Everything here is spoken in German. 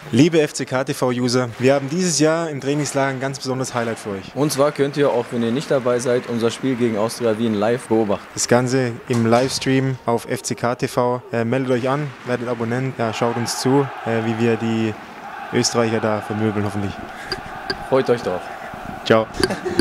Liebe FCK-TV-User, wir haben dieses Jahr im Trainingslager ein ganz besonderes Highlight für euch. Und zwar könnt ihr, auch wenn ihr nicht dabei seid, unser Spiel gegen Austria Wien live beobachten. Das Ganze im Livestream auf FCK-TV. Meldet euch an, werdet Abonnent, ja, schaut uns zu, wie wir die Österreicher da vermöbeln hoffentlich. Freut euch drauf. Ciao.